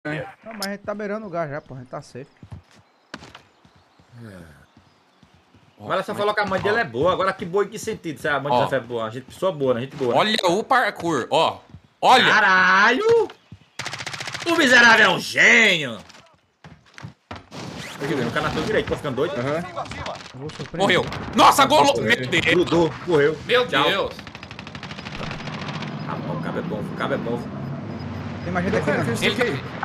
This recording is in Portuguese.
Não, mas a gente tá beirando o lugar já, pô. A gente tá safe. Mas ela só falou que a mãe dele é boa. Agora que boa em que sentido? Se a mãe de Zé é boa. A gente pessoa boa, né? Gente boa. Olha o parkour, ó. Olha! Caralho! O miserável é um gênio! O cara nasceu direito, tô ficando doido. Morreu. Nossa, gol! Meu Deus! Grudou, morreu. Meu Tchau. Deus! Ah, o cabo é bom, o cabo é bom. Tem mais gente aqui, mano. Ele